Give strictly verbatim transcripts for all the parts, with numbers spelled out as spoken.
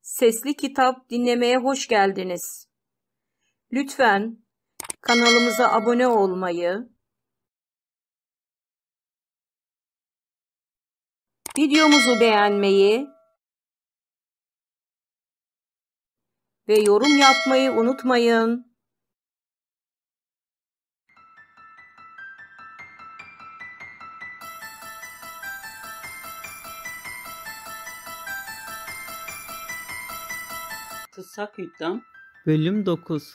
Sesli kitap dinlemeye hoş geldiniz. Lütfen kanalımıza abone olmayı, videomuzu beğenmeyi ve yorum yapmayı unutmayın. Tutsak Yuttan Bölüm dokuz.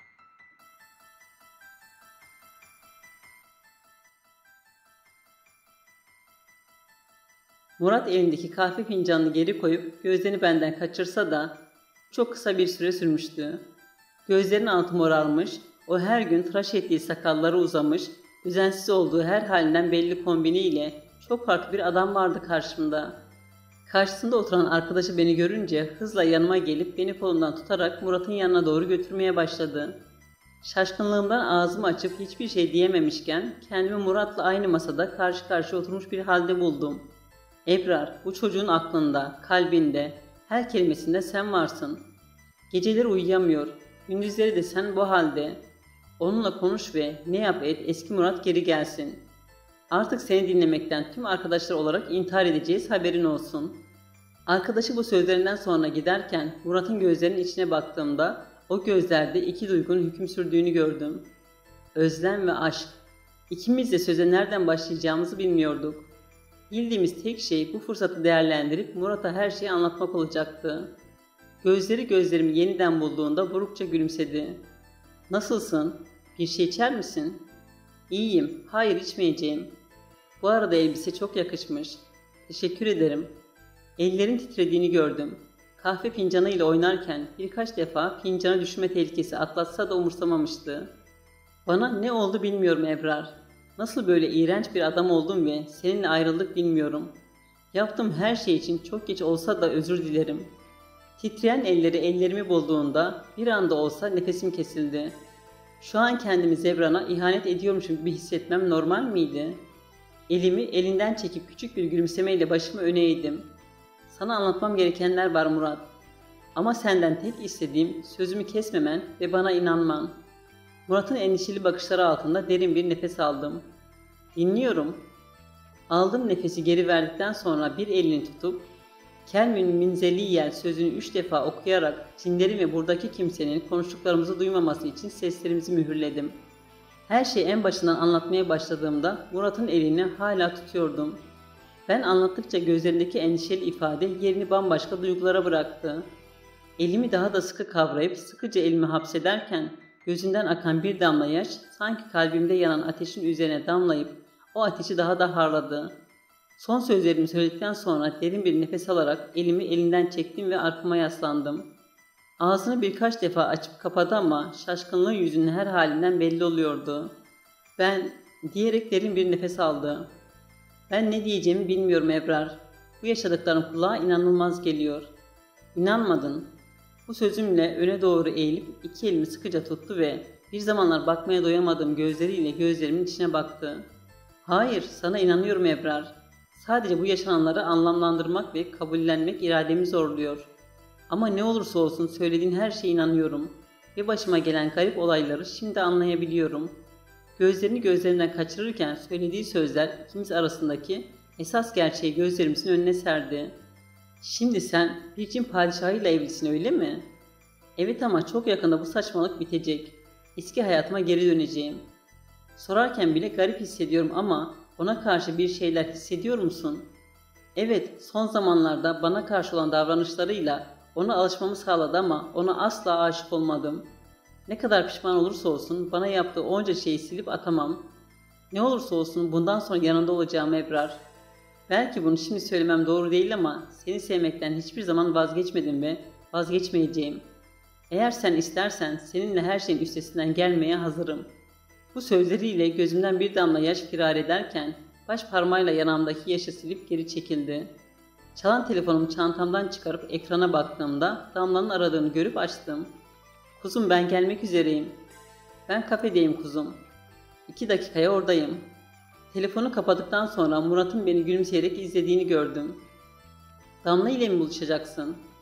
Murat elindeki kahve fincanını geri koyup gözlerini benden kaçırsa da çok kısa bir süre sürmüştü. Gözlerinin altı morarmış, o her gün tıraş ettiği sakalları uzamış, düzensiz olduğu her halinden belli kombiniyle çok farklı bir adam vardı karşımda. Karşısında oturan arkadaşı beni görünce hızla yanıma gelip beni kolumdan tutarak Murat'ın yanına doğru götürmeye başladı. Şaşkınlığımdan ağzımı açıp hiçbir şey diyememişken kendimi Murat'la aynı masada karşı karşıya oturmuş bir halde buldum. Ebrar, bu çocuğun aklında, kalbinde, her kelimesinde sen varsın. Geceleri uyuyamıyor, gündüzleri de sen bu halde. Onunla konuş ve ne yap et eski Murat geri gelsin. Artık seni dinlemekten tüm arkadaşlar olarak intihar edeceğiz, haberin olsun. Arkadaşı bu sözlerinden sonra giderken Murat'ın gözlerinin içine baktığımda o gözlerde iki duygunun hüküm sürdüğünü gördüm. Özlem ve aşk. İkimiz de söze nereden başlayacağımızı bilmiyorduk. Bildiğimiz tek şey bu fırsatı değerlendirip Murat'a her şeyi anlatmak olacaktı. Gözleri gözlerimi yeniden bulduğunda burukça gülümsedi. "Nasılsın? Bir şey içer misin?" "İyiyim, hayır içmeyeceğim. Bu arada elbise çok yakışmış. Teşekkür ederim." Ellerin titrediğini gördüm. Kahve fincanıyla oynarken birkaç defa fincanı düşme tehlikesi atlatsa da umursamamıştı. "Bana ne oldu bilmiyorum Ebrar. Nasıl böyle iğrenç bir adam oldum ve seninle ayrıldık bilmiyorum. Yaptığım her şey için çok geç olsa da özür dilerim." Titreyen elleri ellerimi bulduğunda bir anda olsa nefesim kesildi. Şu an kendimi Zebran'a ihanet ediyormuşum gibi hissetmem normal miydi? Elimi elinden çekip küçük bir gülümsemeyle başımı öne eğdim. "Sana anlatmam gerekenler var Murat. Ama senden tek istediğim sözümü kesmemen ve bana inanman." Murat'ın endişeli bakışları altında derin bir nefes aldım. "Dinliyorum." Aldığım nefesi geri verdikten sonra bir elini tutup "Kelmün minzeliyel" sözünü üç defa okuyarak cinlerin ve buradaki kimsenin konuştuklarımızı duymaması için seslerimizi mühürledim. Her şeyi en başından anlatmaya başladığımda Murat'ın elini hala tutuyordum. Ben anlattıkça gözlerindeki endişeli ifade yerini bambaşka duygulara bıraktı. Elimi daha da sıkı kavrayıp sıkıca elimi hapsederken gözünden akan bir damla yaş sanki kalbimde yanan ateşin üzerine damlayıp o ateşi daha da harladı. Son sözlerimi söyledikten sonra derin bir nefes alarak elimi elinden çektim ve arkama yaslandım. Ağzını birkaç defa açıp kapadı ama şaşkınlığı yüzünün her halinden belli oluyordu. "Ben" diyerek derin bir nefes aldı. "Ben ne diyeceğimi bilmiyorum Ebrar. Bu yaşadıklarım kulağa inanılmaz geliyor." "İnanmadın." Bu sözümle öne doğru eğilip iki elimi sıkıca tuttu ve bir zamanlar bakmaya doyamadığım gözleriyle gözlerimin içine baktı. "Hayır, sana inanıyorum Ebrar. Sadece bu yaşananları anlamlandırmak ve kabullenmek irademi zorluyor. Ama ne olursa olsun söylediğin her şeye inanıyorum. Ve başıma gelen garip olayları şimdi anlayabiliyorum." Gözlerini gözlerimden kaçırırken söylediği sözler ikimiz arasındaki esas gerçeği gözlerimizin önüne serdi. "Şimdi sen bir cin padişahıyla evlisin, öyle mi?" "Evet, ama çok yakında bu saçmalık bitecek. Eski hayatıma geri döneceğim." Sorarken bile garip hissediyorum ama ona karşı bir şeyler hissediyor musun? "Evet, son zamanlarda bana karşı olan davranışlarıyla ona alışmamı sağladı ama ona asla aşık olmadım. Ne kadar pişman olursa olsun bana yaptığı onca şeyi silip atamam. Ne olursa olsun bundan sonra yanında olacağım Ebrar. Belki bunu şimdi söylemem doğru değil ama seni sevmekten hiçbir zaman vazgeçmedim ve vazgeçmeyeceğim. Eğer sen istersen seninle her şeyin üstesinden gelmeye hazırım." Bu sözleriyle gözümden bir damla yaş firar ederken baş parmağıyla yanağımdaki yaşı silip geri çekildi. Çalan telefonumu çantamdan çıkarıp ekrana baktığımda damlanın aradığını görüp açtım. "Kuzum, ben gelmek üzereyim." "Ben kafedeyim kuzum. İki dakikaya oradayım." Telefonu kapadıktan sonra Murat'ın beni gülümseyerek izlediğini gördüm. "Damla ile mi buluşacaksın?"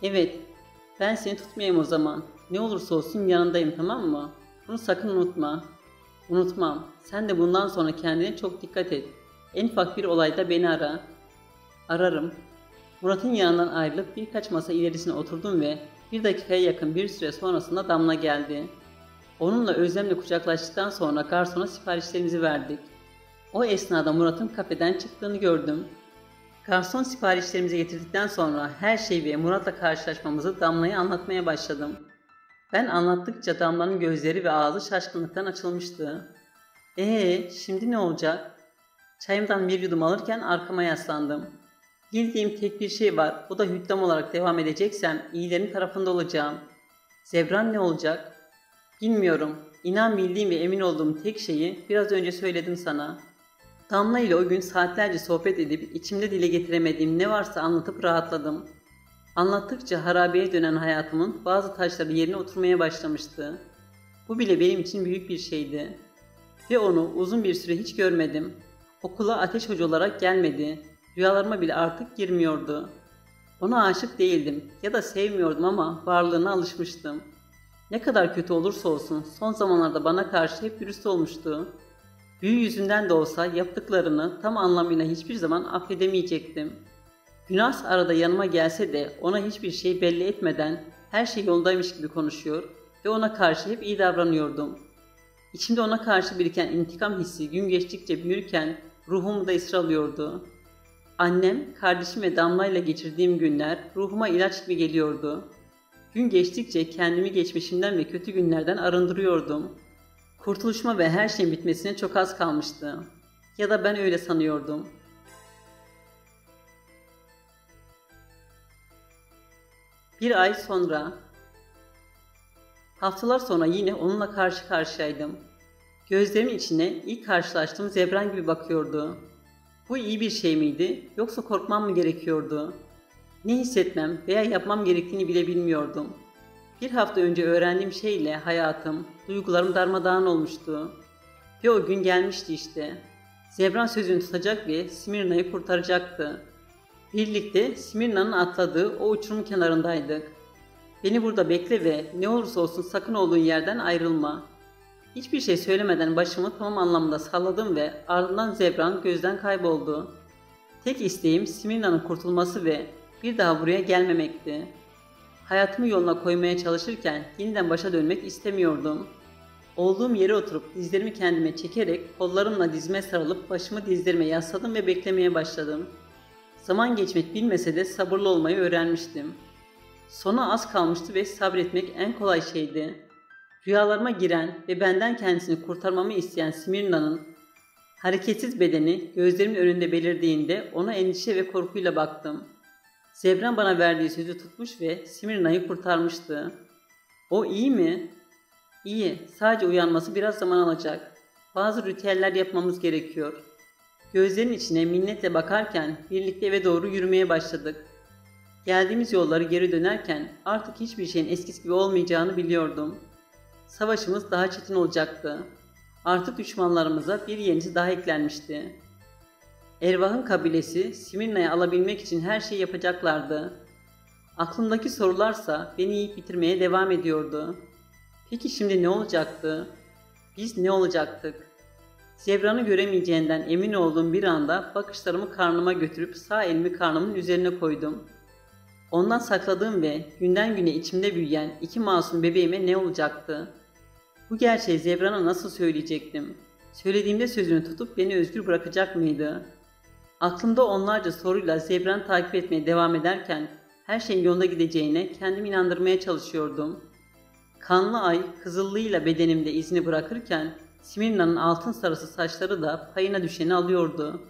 Evet, ben seni tutmayayım o zaman. Ne olursa olsun yanındayım, tamam mı? Bunu sakın unutma. Unutmam. Sen de bundan sonra kendine çok dikkat et. En ufak bir olayda beni ara. Ararım. Murat'ın yanından ayrılıp birkaç masa ilerisine oturdum ve bir dakikaya yakın bir süre sonrasında Damla geldi. Onunla özlemle kucaklaştıktan sonra garsona siparişlerimizi verdik. O esnada Murat'ın kafeden çıktığını gördüm. Garson siparişlerimizi getirdikten sonra her şeyi ve Murat'la karşılaşmamızı Damla'ya anlatmaya başladım. Ben anlattıkça Damla'nın gözleri ve ağzı şaşkınlıktan açılmıştı. Ee, şimdi ne olacak? Çayımdan bir yudum alırken arkama yaslandım. Bildiğim tek bir şey var, o da hüddam olarak devam edeceksem iyilerin tarafında olacağım. Zebran ne olacak? Bilmiyorum. İnan bildiğim ve emin olduğum tek şeyi biraz önce söyledim sana. Damla ile o gün saatlerce sohbet edip içimde dile getiremediğim ne varsa anlatıp rahatladım. Anlattıkça harabeye dönen hayatımın bazı taşları yerine oturmaya başlamıştı. Bu bile benim için büyük bir şeydi. Ve onu uzun bir süre hiç görmedim. Okula Ateş Hoca olarak gelmedi. Rüyalarıma bile artık girmiyordu. Ona aşık değildim ya da sevmiyordum ama varlığına alışmıştım. Ne kadar kötü olursa olsun son zamanlarda bana karşı hep dürüst olmuştu. Büyü yüzünden de olsa yaptıklarını tam anlamıyla hiçbir zaman affedemeyecektim. Günas arada yanıma gelse de ona hiçbir şey belli etmeden her şey yoldaymış gibi konuşuyor ve ona karşı hep iyi davranıyordum. İçimde ona karşı biriken intikam hissi gün geçtikçe büyürken ruhumu da esir alıyordu. Annem, kardeşim ve Damla ile geçirdiğim günler ruhuma ilaç gibi geliyordu. Gün geçtikçe kendimi geçmişimden ve kötü günlerden arındırıyordum. Kurtuluşuma ve her şeyin bitmesine çok az kalmıştı. Ya da ben öyle sanıyordum. Bir ay sonra, haftalar sonra yine onunla karşı karşıyaydım. Gözlerimin içine ilk karşılaştığım Zebran gibi bakıyordu. Bu iyi bir şey miydi, yoksa korkmam mı gerekiyordu? Ne hissetmem veya yapmam gerektiğini bile bilmiyordum. Bir hafta önce öğrendiğim şeyle hayatım, duygularım darmadağın olmuştu. Ve o gün gelmişti işte. Zebran sözünü tutacak ve Smirna'yı kurtaracaktı. Birlikte Smirna'nın atladığı o uçurum kenarındaydık. Beni burada bekle ve ne olursa olsun sakın olduğun yerden ayrılma. Hiçbir şey söylemeden başımı tamam anlamda salladım ve ardından Zebran gözden kayboldu. Tek isteğim Smirna'nın kurtulması ve bir daha buraya gelmemekti. Hayatımı yoluna koymaya çalışırken yeniden başa dönmek istemiyordum. Olduğum yere oturup dizlerimi kendime çekerek kollarımla dizime sarılıp başımı dizlerime yasladım ve beklemeye başladım. Zaman geçmek bilmese de sabırlı olmayı öğrenmiştim. Sona az kalmıştı ve sabretmek en kolay şeydi. Rüyalarıma giren ve benden kendisini kurtarmamı isteyen Smirna'nın hareketsiz bedeni gözlerimin önünde belirdiğinde ona endişe ve korkuyla baktım. Zebran bana verdiği sözü tutmuş ve Smirna'yı kurtarmıştı. O iyi mi? İyi, sadece uyanması biraz zaman alacak. Bazı ritüeller yapmamız gerekiyor. Gözlerinin içine minnetle bakarken birlikte eve doğru yürümeye başladık. Geldiğimiz yolları geri dönerken artık hiçbir şeyin eskisi gibi olmayacağını biliyordum. Savaşımız daha çetin olacaktı. Artık düşmanlarımıza bir yenisi daha eklenmişti. Ervah'ın kabilesi Smirna'yı alabilmek için her şeyi yapacaklardı. Aklımdaki sorularsa beni yiyip bitirmeye devam ediyordu. Peki şimdi ne olacaktı? Biz ne olacaktık? Zebran'ı göremeyeceğinden emin olduğum bir anda bakışlarımı karnıma götürüp sağ elimi karnımın üzerine koydum. Ondan sakladığım ve günden güne içimde büyüyen iki masum bebeğime ne olacaktı? Bu gerçeği Zebran'a nasıl söyleyecektim? Söylediğimde sözünü tutup beni özgür bırakacak mıydı? Aklımda onlarca soruyla Zebran'ı takip etmeye devam ederken her şeyin yolunda gideceğine kendimi inandırmaya çalışıyordum. Kanlı ay kızıllığıyla bedenimde izini bırakırken Smirna'nın altın sarısı saçları da payına düşeni alıyordu.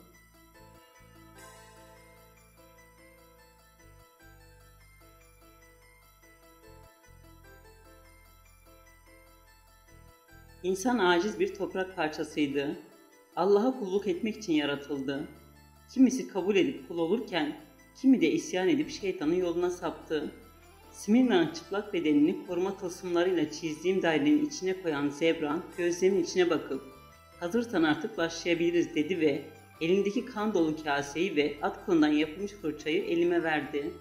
İnsan aciz bir toprak parçasıydı. Allah'a kulluk etmek için yaratıldı. Kimisi kabul edip kul olurken, kimi de isyan edip şeytanın yoluna saptı. Smirna'nın çıplak bedenini koruma tılsımlarıyla çizdiğim dairenin içine koyan Zebran, gözlerimin içine bakıp, "Hazırsan artık başlayabiliriz," dedi ve elindeki kan dolu kaseyi ve at kılından yapılmış fırçayı elime verdi.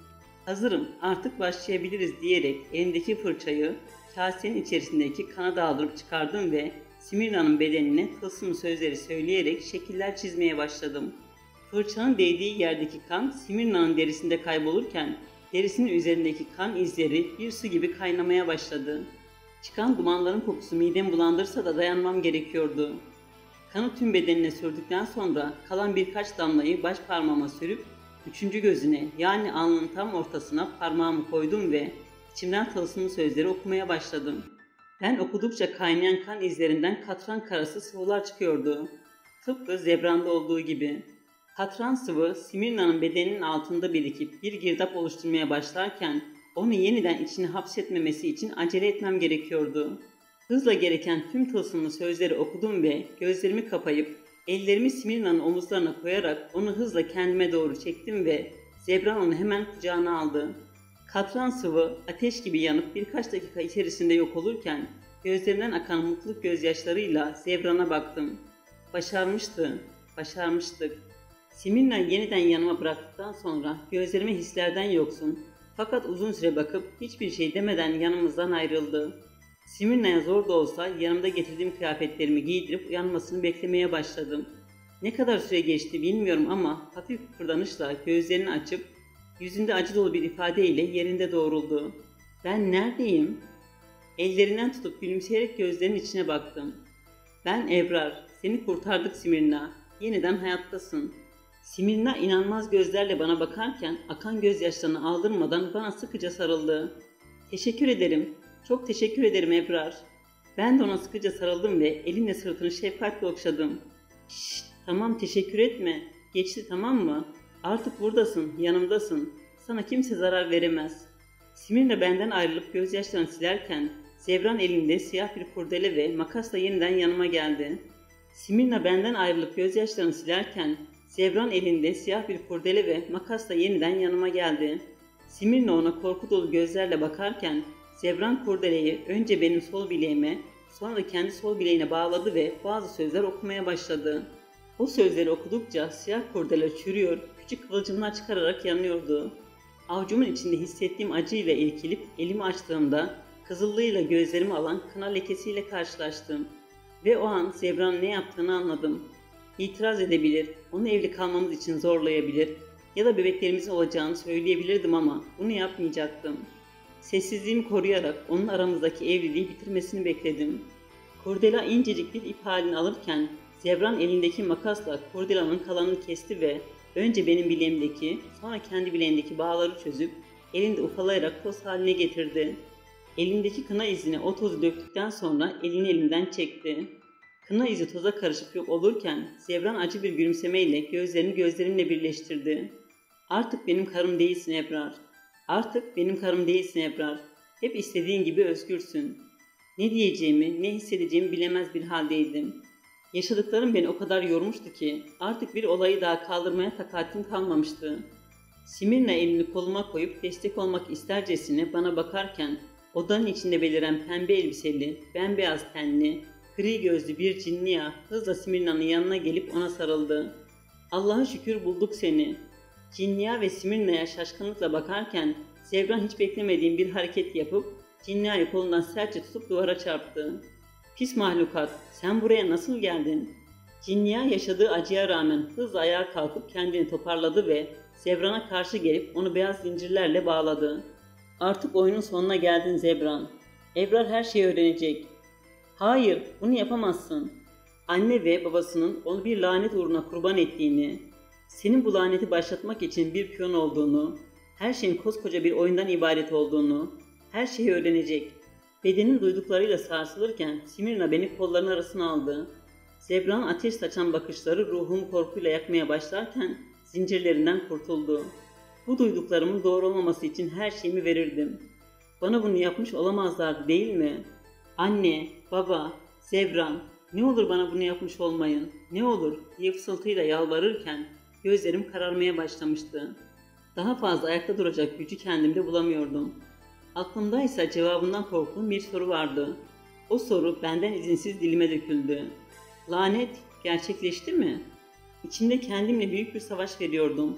Hazırım, artık başlayabiliriz diyerek elindeki fırçayı kasenin içerisindeki kana daldırıp çıkardım ve Simirna'nın bedenine tılsımlı sözleri söyleyerek şekiller çizmeye başladım. Fırçanın değdiği yerdeki kan Simirna'nın derisinde kaybolurken derisinin üzerindeki kan izleri bir su gibi kaynamaya başladı. Çıkan dumanların kokusu midemi bulandırsa da dayanmam gerekiyordu. Kanı tüm bedenine sürdükten sonra kalan birkaç damlayı baş parmağıma sürüp üçüncü gözüne, yani alnının tam ortasına parmağımı koydum ve içimden tılsımlı sözleri okumaya başladım. Ben okudukça kaynayan kan izlerinden katran karası sıvılar çıkıyordu. Tıpkı zebranda olduğu gibi. Katran sıvı Simirna'nın bedeninin altında birikip bir girdap oluşturmaya başlarken onu yeniden içine hapsetmemesi için acele etmem gerekiyordu. Hızla gereken tüm tılsımlı sözleri okudum ve gözlerimi kapayıp ellerimi Simirna'nın omuzlarına koyarak onu hızla kendime doğru çektim ve Zebran onu hemen kucağına aldı. Katran sıvı ateş gibi yanıp birkaç dakika içerisinde yok olurken gözlerinden akan mutluluk gözyaşlarıyla Zebran'a baktım. Başarmıştı, başarmıştık. Simirna yeniden yanıma bıraktıktan sonra gözlerime hislerden yoksun fakat uzun süre bakıp hiçbir şey demeden yanımızdan ayrıldı. Simirna'ya zor da olsa yanımda getirdiğim kıyafetlerimi giydirip uyanmasını beklemeye başladım. Ne kadar süre geçti bilmiyorum ama hafif kıpırdanışla gözlerini açıp yüzünde acı dolu bir ifadeyle yerinde doğruldu. Ben neredeyim? Ellerinden tutup gülümseyerek gözlerinin içine baktım. Ben Ebrar, seni kurtardık Simirna, yeniden hayattasın. Simirna inanmaz gözlerle bana bakarken akan gözyaşlarını aldırmadan bana sıkıca sarıldı. Teşekkür ederim, çok teşekkür ederim Ebrar. Ben de ona sıkıca sarıldım ve elimle sırtını şefkatle okşadım. Şşt, tamam teşekkür etme, geçti tamam mı? Artık buradasın, yanımdasın, sana kimse zarar veremez. Simirna benden ayrılıp gözyaşlarını silerken Zebran elinde siyah bir kurdele ve makasla yeniden yanıma geldi. Simirna benden ayrılıp gözyaşlarını silerken Zebran elinde siyah bir kurdele ve makasla yeniden yanıma geldi. Simirna ona korku dolu gözlerle bakarken Zebran kurdeleyi önce benim sol bileğime, sonra da kendi sol bileğine bağladı ve bazı sözler okumaya başladı. O sözleri okudukça siyah kurdele çürüyor, küçük kıvılcımlar çıkararak yanıyordu. Avucumun içinde hissettiğim acıyla irkilip elimi açtığımda kızıllığıyla gözlerimi alan kına lekesiyle karşılaştım. Ve o an Zebran'ın ne yaptığını anladım. İtiraz edebilir, onu evli kalmamız için zorlayabilir ya da bebeklerimizin olacağını söyleyebilirdim ama bunu yapmayacaktım. Sessizliğimi koruyarak onun aramızdaki evliliği bitirmesini bekledim. Kurdela incecik bir ip halini alırken Zebran elindeki makasla kurdelanın kalanını kesti ve önce benim bileğimdeki, sonra kendi bileğindeki bağları çözüp elinde ufalayarak toz haline getirdi. Elindeki kına izine o tozu döktükten sonra elini elimden çekti. Kına izi toza karışıp yok olurken Zebran acı bir gülümsemeyle gözlerini gözlerimle birleştirdi. Artık benim karım değilsin Ebrar. Artık benim karım değilsin Ebrar. Hep istediğin gibi özgürsün. Ne diyeceğimi, ne hissedeceğimi bilemez bir haldeydim. Yaşadıklarım beni o kadar yormuştu ki artık bir olayı daha kaldırmaya takatim kalmamıştı. Simirna elini koluma koyup destek olmak istercesine bana bakarken odanın içinde beliren pembe elbiseli, bembeyaz tenli, gri gözlü bir cinniya hızla Simirna'nın yanına gelip ona sarıldı. Allah'a şükür bulduk seni. Cinniya ve Simirna'ya şaşkınlıkla bakarken Zebran hiç beklemediğim bir hareket yapıp Cinniya'yı kolundan sertçe tutup duvara çarptı. Pis mahlukat, sen buraya nasıl geldin? Cinniya yaşadığı acıya rağmen hızla ayağa kalkıp kendini toparladı ve Zebran'a karşı gelip onu beyaz zincirlerle bağladı. Artık oyunun sonuna geldin Zebran. Ebrar her şeyi öğrenecek. Hayır, bunu yapamazsın. Anne ve babasının onu bir lanet uğruna kurban ettiğini, senin bu laneti başlatmak için bir piyon olduğunu, her şeyin koskoca bir oyundan ibaret olduğunu, her şeyi öğrenecek. Bedenin duyduklarıyla sarsılırken Simirna beni kollarının arasına aldı. Zebra'nın ateş saçan bakışları ruhumu korkuyla yakmaya başlarken zincirlerinden kurtuldu. Bu duyduklarımın doğru olmaması için her şeyimi verirdim. Bana bunu yapmış olamazlardı değil mi? Anne, baba, Zebran, ne olur bana bunu yapmış olmayın, ne olur diye fısıltıyla yalvarırken gözlerim kararmaya başlamıştı. Daha fazla ayakta duracak gücü kendimde bulamıyordum. Aklımda ise cevabından korktuğum bir soru vardı. O soru benden izinsiz dilime döküldü. Lanet gerçekleşti mi? İçimde kendimle büyük bir savaş veriyordum.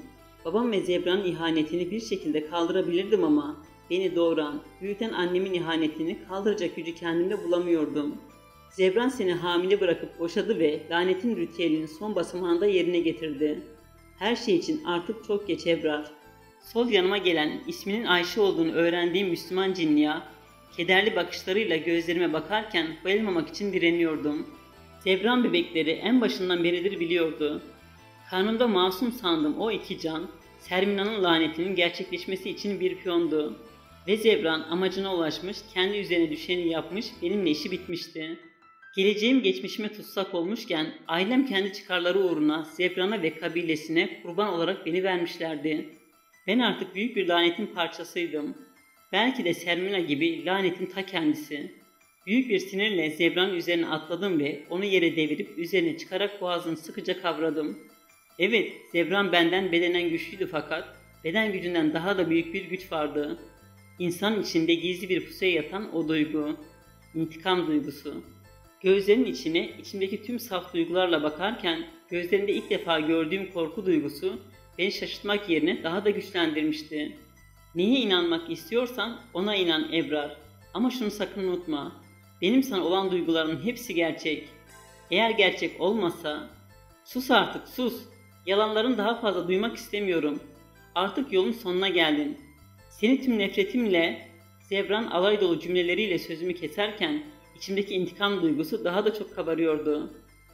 Babam ve Zebra'nın ihanetini bir şekilde kaldırabilirdim ama beni doğuran, büyüten annemin ihanetini kaldıracak gücü kendimde bulamıyordum. Zebran seni hamile bırakıp boşadı ve lanetin ritüelinin son basamağında yerine getirdi. Her şey için artık çok geç Ebrar. Sol yanıma gelen, isminin Ayşe olduğunu öğrendiğim Müslüman cinniya, kederli bakışlarıyla gözlerime bakarken bayılmamak için direniyordum. Zebran bebekleri en başından beridir biliyordu. Karnımda masum sandığım o iki can, Sermina'nın lanetinin gerçekleşmesi için bir piyondu. Ve Zebran amacına ulaşmış, kendi üzerine düşeni yapmış, benimle işi bitmişti. Geleceğim geçmişime tutsak olmuşken, ailem kendi çıkarları uğruna Zebran'a ve kabilesine kurban olarak beni vermişlerdi. Ben artık büyük bir lanetin parçasıydım. Belki de Sermina gibi lanetin ta kendisi. Büyük bir sinirle Zebra'nın üzerine atladım ve onu yere devirip üzerine çıkarak boğazını sıkıca kavradım. Evet, Zebran benden bedenen güçlüydü fakat beden gücünden daha da büyük bir güç vardı. İnsanın içinde gizli bir pusuya yatan o duygu. İntikam duygusu. Gözlerinin içine içimdeki tüm saf duygularla bakarken gözlerinde ilk defa gördüğüm korku duygusu beni şaşırtmak yerine daha da güçlendirmişti. Neye inanmak istiyorsan ona inan Ebrar. Ama şunu sakın unutma. Benim sana olan duygularımın hepsi gerçek. Eğer gerçek olmasa... Sus artık sus. Yalanların daha fazla duymak istemiyorum. Artık yolun sonuna geldin. Seni tüm nefretimle, Zebran alay dolu cümleleriyle sözümü keserken içimdeki intikam duygusu daha da çok kabarıyordu.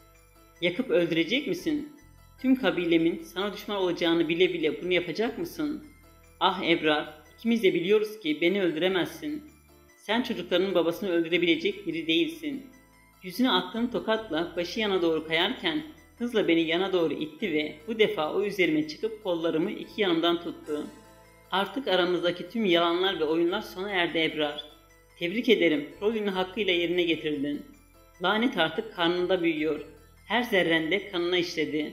Yakıp öldürecek misin? Tüm kabilemin sana düşman olacağını bile bile bunu yapacak mısın? Ah Ebrar, ikimiz de biliyoruz ki beni öldüremezsin. Sen çocuklarının babasını öldürebilecek biri değilsin. Yüzüne attığın tokatla başı yana doğru kayarken hızla beni yana doğru itti ve bu defa o üzerime çıkıp kollarımı iki yanımdan tuttu. Artık aramızdaki tüm yalanlar ve oyunlar sona erdi Ebrar. Tebrik ederim, rolünü hakkıyla yerine getirdin. Lanet artık karnında büyüyor. Her zerrende kanına işledi.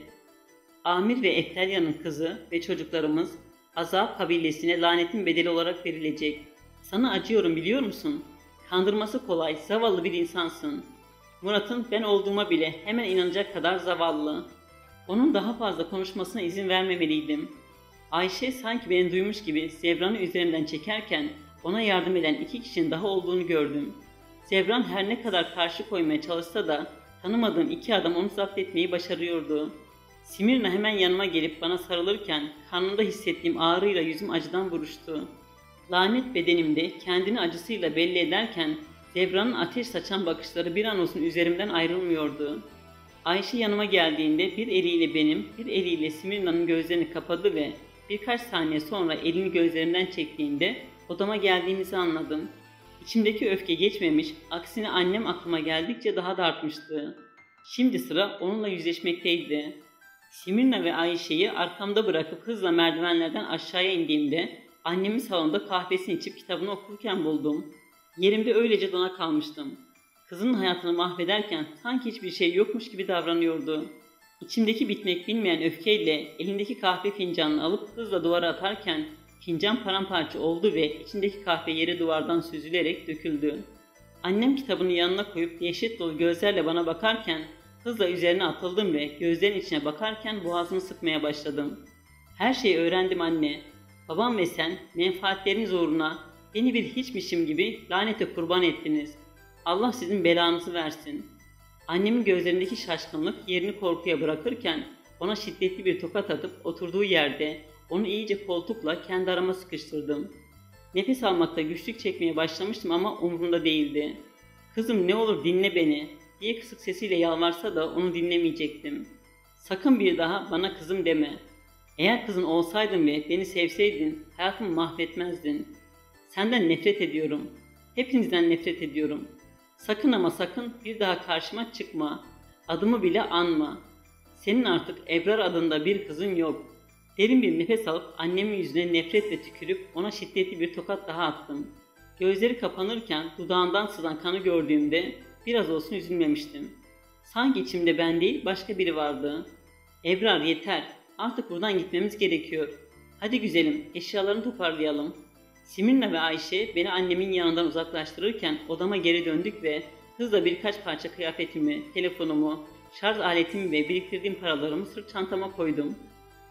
Amir ve Eftelya'nın kızı ve çocuklarımız Azap kabilesine lanetin bedeli olarak verilecek. Sana acıyorum biliyor musun? Kandırması kolay, zavallı bir insansın. Murat'ın ben olduğuma bile hemen inanacak kadar zavallı. Onun daha fazla konuşmasına izin vermemeliydim. Ayşe sanki beni duymuş gibi Zebran'ı üzerimden çekerken ona yardım eden iki kişinin daha olduğunu gördüm. Zebran her ne kadar karşı koymaya çalışsa da tanımadığım iki adam onu zapt etmeyi başarıyordu. Simirna hemen yanıma gelip bana sarılırken karnımda hissettiğim ağrıyla yüzüm acıdan buruştu. Lanet bedenimde kendini acısıyla belli ederken Zebra'nın ateş saçan bakışları bir an olsun üzerimden ayrılmıyordu. Ayşe yanıma geldiğinde bir eliyle benim, bir eliyle Simirna'nın gözlerini kapadı ve birkaç saniye sonra elini gözlerimden çektiğinde odama geldiğimizi anladım. İçimdeki öfke geçmemiş, aksine annem aklıma geldikçe daha da artmıştı. Şimdi sıra onunla yüzleşmekteydi. Simirna ve Ayşe'yi arkamda bırakıp hızla merdivenlerden aşağıya indiğimde annemin salonda kahvesini içip kitabını okurken buldum. Yerimde öylece dona kalmıştım. Kızının hayatını mahvederken sanki hiçbir şey yokmuş gibi davranıyordu. İçimdeki bitmek bilmeyen öfkeyle elindeki kahve fincanını alıp hızla duvara atarken fincan paramparça oldu ve içindeki kahve yere duvardan süzülerek döküldü. Annem kitabını yanına koyup dehşet dolu gözlerle bana bakarken hızla üzerine atıldım ve gözlerin içine bakarken boğazımı sıkmaya başladım. Her şeyi öğrendim anne. Babam ve sen menfaatleriniz uğruna beni bir hiçmişim gibi lanete kurban ettiniz. Allah sizin belanızı versin. Annemin gözlerindeki şaşkınlık yerini korkuya bırakırken ona şiddetli bir tokat atıp oturduğu yerde onu iyice koltukla kendi arama sıkıştırdım. Nefes almakta güçlük çekmeye başlamıştım ama umurumda değildi. Kızım ne olur dinle beni diye kısık sesiyle yalvarsa da onu dinlemeyecektim. Sakın bir daha bana kızım deme. Eğer kızın olsaydın ve beni sevseydin hayatımı mahvetmezdin. Senden nefret ediyorum. Hepinizden nefret ediyorum. Sakın ama sakın bir daha karşıma çıkma. Adımı bile anma. Senin artık Ebrar adında bir kızın yok. Derin bir nefes alıp annemin yüzüne nefretle tükürüp ona şiddetli bir tokat daha attım. Gözleri kapanırken dudağından sızan kanı gördüğümde biraz olsun üzülmemiştim. Sanki içimde ben değil başka biri vardı. Ebrar yeter. Artık buradan gitmemiz gerekiyor. Hadi güzelim eşyalarını toparlayalım. Simirna ve Ayşe beni annemin yanından uzaklaştırırken odama geri döndük ve hızla birkaç parça kıyafetimi, telefonumu, şarj aletimi ve biriktirdiğim paralarımı sırt çantama koydum.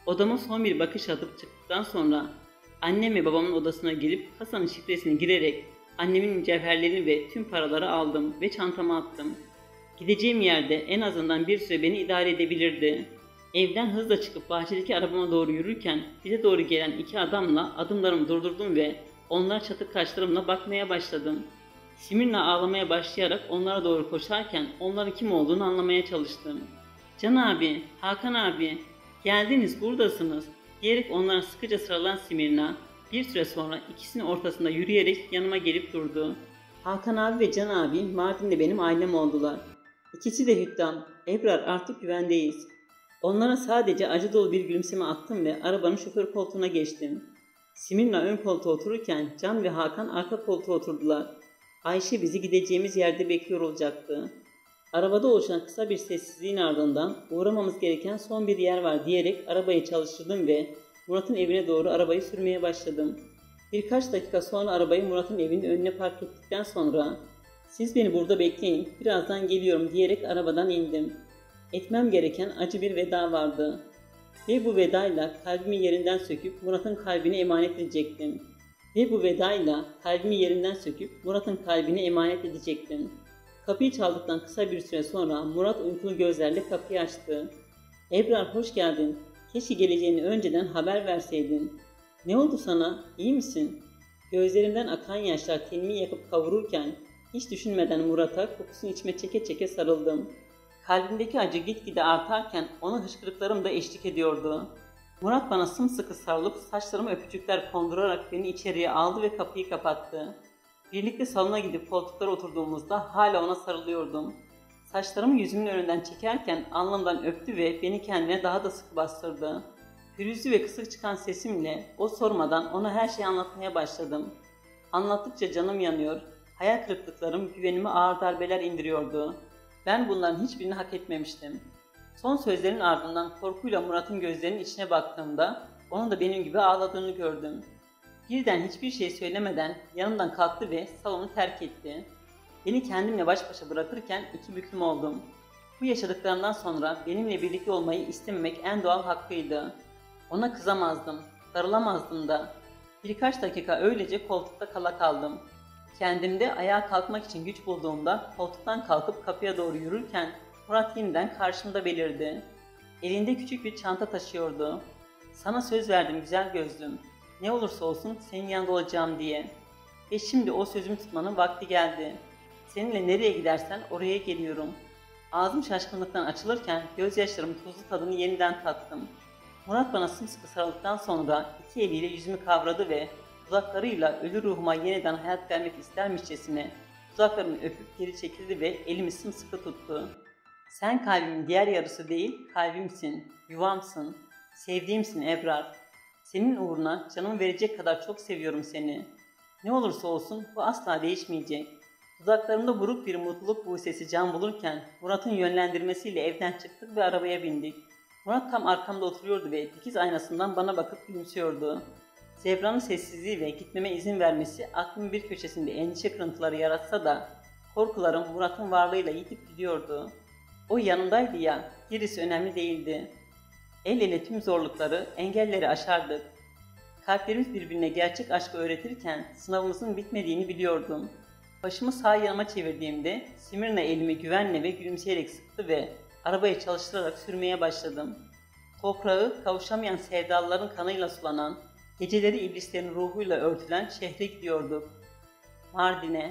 Odama son bir bakış atıp çıktıktan sonra annem ve babamın odasına girip kasanın şifresini girerek annemin mücevherlerini ve tüm paraları aldım ve çantama attım. Gideceğim yerde en azından bir süre beni idare edebilirdi. Evden hızla çıkıp bahçedeki arabama doğru yürürken bize doğru gelen iki adamla adımlarımı durdurdum ve onlar çatık kaşlarımla bakmaya başladım. Simirna ağlamaya başlayarak onlara doğru koşarken onların kim olduğunu anlamaya çalıştım. "Can abi, Hakan abi, geldiniz, buradasınız," diyerek onlara sıkıca sarılan Simirna bir süre sonra ikisinin ortasında yürüyerek yanıma gelip durdu. Hakan abi ve Can abi Mardin'de benim ailem oldular. İkisi de hüddam. Ebrar, artık güvendeyiz. Onlara sadece acı dolu bir gülümseme attım ve arabanın şoför koltuğuna geçtim. Simirna ön koltuğa otururken Can ve Hakan arka koltuğa oturdular. Ayşe bizi gideceğimiz yerde bekliyor olacaktı. Arabada oluşan kısa bir sessizliğin ardından uğramamız gereken son bir yer var diyerek arabayı çalıştırdım ve Murat'ın evine doğru arabayı sürmeye başladım. Birkaç dakika sonra arabayı Murat'ın evinin önüne park ettikten sonra "Siz beni burada bekleyin, birazdan geliyorum," diyerek arabadan indim. Etmem gereken acı bir veda vardı. Ve bu vedayla kalbimi yerinden söküp Murat'ın kalbine emanet edecektim. Ve bu vedayla kalbimi yerinden söküp Murat'ın kalbine emanet edecektim. Kapıyı çaldıktan kısa bir süre sonra Murat uykulu gözlerle kapıyı açtı. "Ebrar, hoş geldin. Keşke geleceğini önceden haber verseydin. Ne oldu sana? İyi misin?" Gözlerimden akan yaşlar tenimi yakıp kavururken hiç düşünmeden Murat'a kokusunu içime çeke çeke sarıldım. Kalbimdeki acı gitgide artarken ona hıçkırıklarım da eşlik ediyordu. Murat bana sımsıkı sarılıp saçlarıma öpücükler kondurarak beni içeriye aldı ve kapıyı kapattı. Birlikte salona gidip koltuklara oturduğumuzda hala ona sarılıyordum. Saçlarımı yüzümün önünden çekerken alnımdan öptü ve beni kendine daha da sıkı bastırdı. Pürüzlü ve kısık çıkan sesimle o sormadan ona her şeyi anlatmaya başladım. Anlattıkça canım yanıyor, hayal kırıklıklarım güvenime ağır darbeler indiriyordu. Ben bunların hiçbirini hak etmemiştim. Son sözlerin ardından korkuyla Murat'ın gözlerinin içine baktığımda onun da benim gibi ağladığını gördüm. Birden hiçbir şey söylemeden yanımdan kalktı ve salonu terk etti. Beni kendimle baş başa bırakırken iki büklüm oldum. Bu yaşadıklarımdan sonra benimle birlikte olmayı istememek en doğal hakkıydı. Ona kızamazdım, darılamazdım da. Birkaç dakika öylece koltukta kala kaldım. Kendimde ayağa kalkmak için güç bulduğumda koltuktan kalkıp kapıya doğru yürürken Murat yeniden karşımda belirdi. Elinde küçük bir çanta taşıyordu. "Sana söz verdim güzel gözlüm. Ne olursa olsun senin yanında olacağım," diye. Ve şimdi o sözümü tutmanın vakti geldi. Seninle nereye gidersen oraya geliyorum. Ağzım şaşkınlıktan açılırken gözyaşlarımın tuzlu tadını yeniden tattım. Murat bana sımsıkı sarıldıktan sonra iki eliyle yüzümü kavradı ve dudaklarıyla ölü ruhuma yeniden hayat vermek istermişçesine dudaklarımı öpüp geri çekildi ve elimi sımsıkı tuttu. "Sen kalbimin diğer yarısı değil, kalbimsin, yuvamsın, sevdiğimsin Ebrar. Senin uğruna canımı verecek kadar çok seviyorum seni. Ne olursa olsun bu asla değişmeyecek." Dudaklarımda buruk bir mutluluk buğsesi can bulurken Murat'ın yönlendirmesiyle evden çıktık ve arabaya bindik. Murat tam arkamda oturuyordu ve dikiz aynasından bana bakıp gülümsüyordu. Zehra'nın sessizliği ve gitmeme izin vermesi aklımın bir köşesinde endişe kırıntıları yaratsa da korkularım Murat'ın varlığıyla yitip gidiyordu. O yanımdaydı ya, gerisi önemli değildi. El ele tüm zorlukları, engelleri aşardık. Kalplerimiz birbirine gerçek aşkı öğretirken sınavımızın bitmediğini biliyordum. Başımı sağ yanıma çevirdiğimde Simirna elimi güvenle ve gülümseyerek sıktı ve arabayı çalıştırarak sürmeye başladım. Toprağı kavuşamayan sevdalıların kanıyla sulanan, geceleri iblislerin ruhuyla örtülen şehre gidiyorduk. Mardin'e.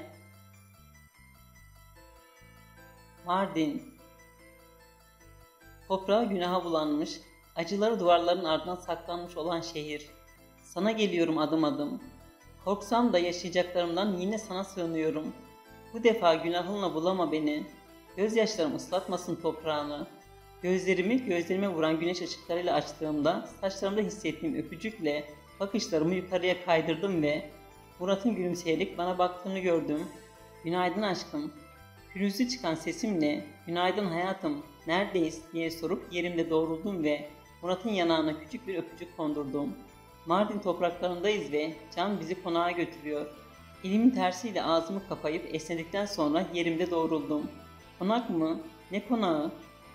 Mardin. Toprağı günaha bulanmış, acıları duvarların ardına saklanmış olan şehir. Sana geliyorum adım adım. Korksam da yaşayacaklarımdan yine sana sığınıyorum. Bu defa günahınla bulama beni. Gözyaşlarım ıslatmasın toprağını. Gözlerimi gözlerime vuran güneş ışıklarıyla açtığımda saçlarımda hissettiğim öpücükle bakışlarımı yukarıya kaydırdım ve Murat'ın gülümseyerek bana baktığını gördüm. "Günaydın aşkım." Pürüzlü çıkan sesimle "Günaydın hayatım, neredeyiz?" diye sorup yerimde doğruldum ve Murat'ın yanağına küçük bir öpücük kondurdum. Mardin topraklarındayız ve Can bizi konağa götürüyor. Elimin tersiyle ağzımı kapayıp esnedikten sonra yerimde doğruldum. Konak mı? Ne konağı?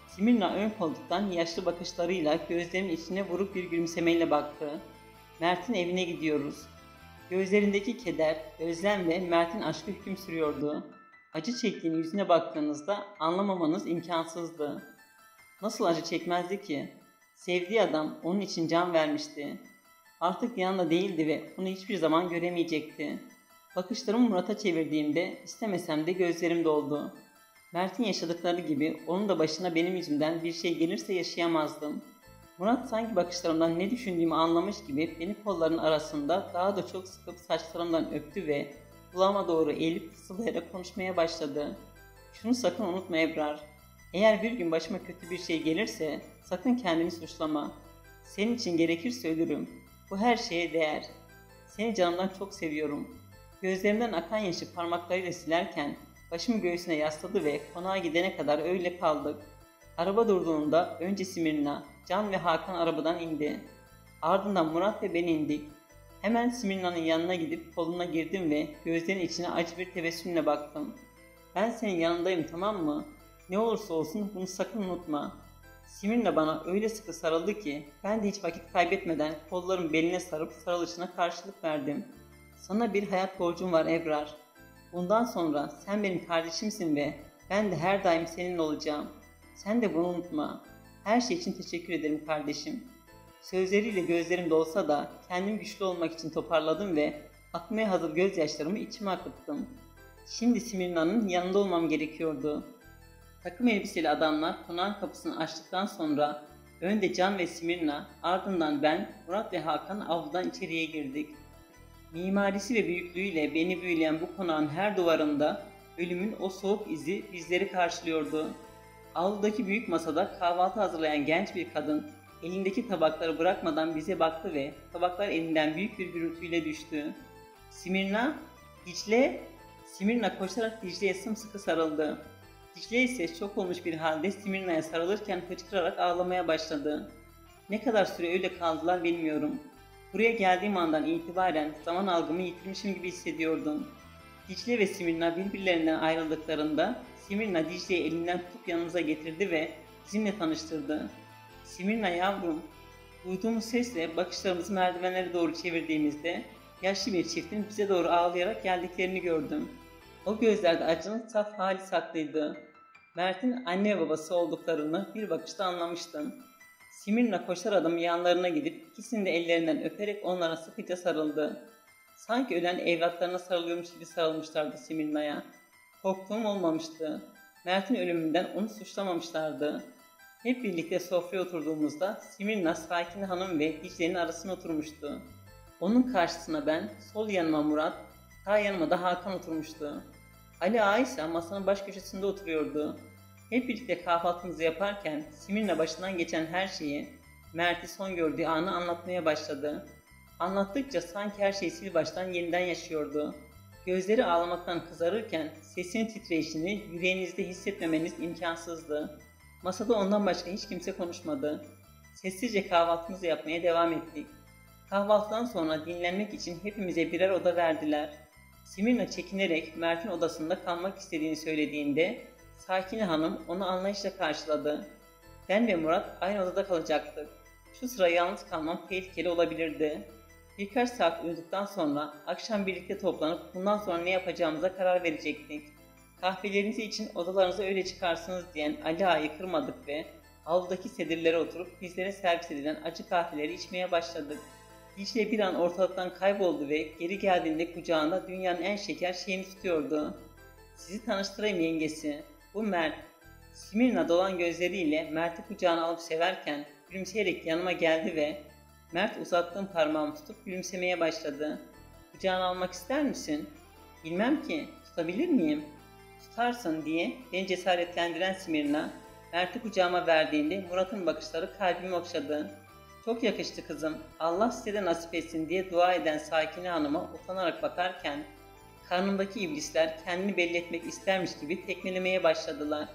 Simirna ön koltuktan yaşlı bakışlarıyla gözlerimin içine vurup bir gülümsemeyle baktı. Mert'in evine gidiyoruz. Gözlerindeki keder, özlem ve Mert'in aşkı hüküm sürüyordu. Acı çektiğini yüzüne baktığınızda anlamamanız imkansızdı. Nasıl acı çekmezdi ki? Sevdiği adam onun için can vermişti. Artık yanında değildi ve onu hiçbir zaman göremeyecekti. Bakışlarımı Murat'a çevirdiğimde istemesem de gözlerim doldu. Mert'in yaşadıkları gibi onun da başına benim yüzümden bir şey gelirse yaşayamazdım. Murat sanki bakışlarımdan ne düşündüğümü anlamış gibi beni kollarının arasında daha da çok sıkıp saçlarımdan öptü ve kulağıma doğru eğilip fısıldayarak konuşmaya başladı. Şunu sakın unutma Ebrar. Eğer bir gün başıma kötü bir şey gelirse sakın kendini suçlama. Senin için gerekirse ölürüm. Bu her şeye değer. Seni canımdan çok seviyorum. Gözlerimden akan yaşı parmaklarıyla silerken başımı göğsüne yasladı ve konağa gidene kadar öyle kaldık. Araba durduğunda önce Simirna, Can ve Hakan arabadan indi. Ardından Murat ve ben indik. Hemen Simirna'nın yanına gidip koluna girdim ve gözlerinin içine acı bir tebessümle baktım. Ben senin yanındayım, tamam mı? Ne olursa olsun bunu sakın unutma. Simirna bana öyle sıkı sarıldı ki ben de hiç vakit kaybetmeden kollarımı beline sarıp sarılışına karşılık verdim. Sana bir hayat borcum var Ebrar. Bundan sonra sen benim kardeşimsin ve ben de her daim seninle olacağım. Sen de bunu unutma. Her şey için teşekkür ederim kardeşim. Sözleriyle gözlerim dolsa da kendim güçlü olmak için toparladım ve akmaya hazır gözyaşlarımı içime akıttım. Şimdi Simirna'nın yanında olmam gerekiyordu. Takım elbiseli adamlar konağın kapısını açtıktan sonra önde Can ve Simirna, ardından ben, Murat ve Hakan avludan içeriye girdik. Mimarisi ve büyüklüğüyle beni büyüleyen bu konağın her duvarında ölümün o soğuk izi bizleri karşılıyordu. Avludaki büyük masada kahvaltı hazırlayan genç bir kadın elindeki tabakları bırakmadan bize baktı ve tabaklar elinden büyük bir gürültüyle düştü. Simirna, Dicle, Simirna koşarak Dicle'ye sımsıkı sarıldı. Dicle ise şok olmuş bir halde Simirna'ya sarılırken hıçkırarak ağlamaya başladı. Ne kadar süre öyle kaldılar bilmiyorum. Buraya geldiğim andan itibaren zaman algımı yitirmişim gibi hissediyordum. Dicle ve Simirna birbirlerinden ayrıldıklarında Simirna Dicle'yi elinden tutup yanımıza getirdi ve bizimle tanıştırdı. Simirna yavrum, duyduğumuz sesle bakışlarımızı merdivenlere doğru çevirdiğimizde yaşlı bir çiftin bize doğru ağlayarak geldiklerini gördüm. O gözlerde acının saf hali saklıydı. Mert'in anne ve babası olduklarını bir bakışta anlamıştım. Simirna koşar adım yanlarına gidip ikisini de ellerinden öperek onlara sıkıca sarıldı. Sanki ölen evlatlarına sarılıyormuş gibi sarılmışlardı Simirna'ya. Korktuğum olmamıştı. Mert'in ölümünden onu suçlamamışlardı. Hep birlikte sofraya oturduğumuzda Simirna, Sakin Hanım ve Dicle'nin arasına oturmuştu. Onun karşısına ben, sol yanıma Murat, sağ yanıma da Hakan oturmuştu. Ali Ağa ise masanın baş köşesinde oturuyordu. Hep birlikte kahvaltımızı yaparken Simirna başından geçen her şeyi, Mert'i son gördüğü anı anlatmaya başladı. Anlattıkça sanki her şeyi sil baştan yeniden yaşıyordu. Gözleri ağlamaktan kızarırken sesinin titreyişini yüreğinizde hissetmemeniz imkansızdı. Masada ondan başka hiç kimse konuşmadı. Sessizce kahvaltımızı yapmaya devam ettik. Kahvaltıdan sonra dinlenmek için hepimize birer oda verdiler. Simirna çekinerek Mert'in odasında kalmak istediğini söylediğinde Sakine Hanım onu anlayışla karşıladı. Ben ve Murat aynı odada kalacaktık. Şu sıra yalnız kalmam tehlikeli olabilirdi. Birkaç saat uyuduktan sonra akşam birlikte toplanıp bundan sonra ne yapacağımıza karar verecektik. Kahvelerinizi için odalarınıza öyle çıkarsınız diyen Ali Ağa'yı kırmadık ve avludaki sedirlere oturup bizlere servis edilen acı kahveleri içmeye başladık. Dicle bir an ortalıktan kayboldu ve geri geldiğinde kucağında dünyanın en şeker şeyini tutuyordu. Sizi tanıştırayım yengesi. Bu Mert. Simirna dolan gözleriyle Mert'i kucağına alıp severken gülümseyerek yanıma geldi ve Mert uzattığım parmağımı tutup gülümsemeye başladı. Kucağına almak ister misin? Bilmem ki, tutabilir miyim? Tutarsın diye beni cesaretlendiren Simirna, Mert'i kucağıma verdiğinde Murat'ın bakışları kalbimi okşadı. Çok yakıştı kızım, Allah size de nasip etsin diye dua eden Sakine Hanım'a utanarak bakarken, karnımdaki iblisler kendini belli etmek istermiş gibi tekmelemeye başladılar.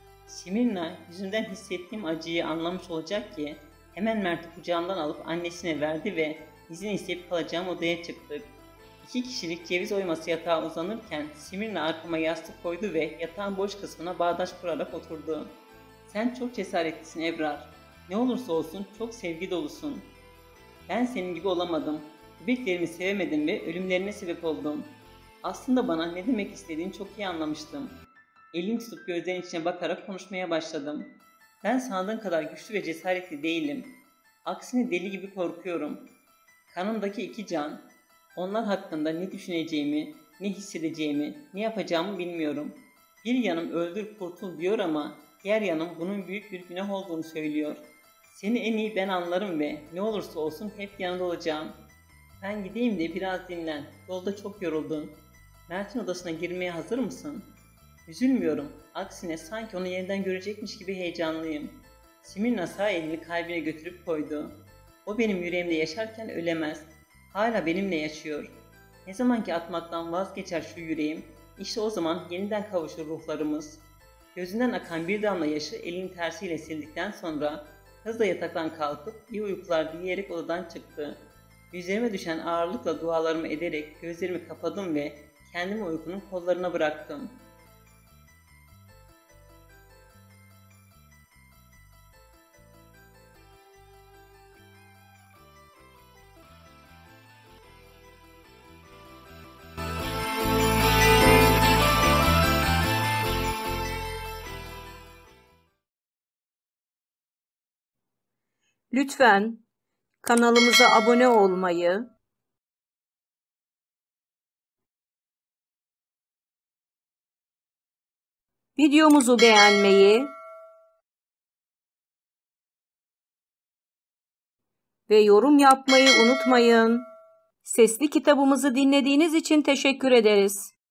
Simirna yüzünden hissettiğim acıyı anlamış olacak ki hemen Mert'i kucağımdan alıp annesine verdi ve izin isteyip kalacağım odaya çıktık. İki kişilik ceviz oyması yatağa uzanırken Simirna arkama yastık koydu ve yatağın boş kısmına bağdaş kurarak oturdu. Sen çok cesaretlisin Ebrar. Ne olursa olsun çok sevgi dolusun. Ben senin gibi olamadım. Bebeklerimi sevemedim ve ölümlerine sebep oldum. Aslında bana ne demek istediğini çok iyi anlamıştım. Elini tutup gözlerinin içine bakarak konuşmaya başladım. Ben sandığın kadar güçlü ve cesaretli değilim. Aksine deli gibi korkuyorum. Kanımdaki iki can, onlar hakkında ne düşüneceğimi, ne hissedeceğimi, ne yapacağımı bilmiyorum. Bir yanım öldür kurtul diyor ama diğer yanım bunun büyük bir günah olduğunu söylüyor. Seni en iyi ben anlarım ve ne olursa olsun hep yanında olacağım. Ben gideyim de biraz dinlen. Yolda çok yoruldun. Mert'in odasına girmeye hazır mısın? Üzülmüyorum. Aksine sanki onu yeniden görecekmiş gibi heyecanlıyım. Simirna sağ elini kalbine götürüp koydu. O benim yüreğimde yaşarken ölemez. Hala benimle yaşıyor. Ne zaman ki atmaktan vazgeçer şu yüreğim, işte o zaman yeniden kavuşur ruhlarımız. Gözünden akan bir damla yaşı elinin tersiyle sildikten sonra hızla yataktan kalkıp iyi uykular dileyerek odadan çıktı. Üzerime düşen ağırlıkla dualarımı ederek gözlerimi kapadım ve kendimi uykunun kollarına bıraktım. Lütfen kanalımıza abone olmayı, videomuzu beğenmeyi ve yorum yapmayı unutmayın. Sesli kitabımızı dinlediğiniz için teşekkür ederiz.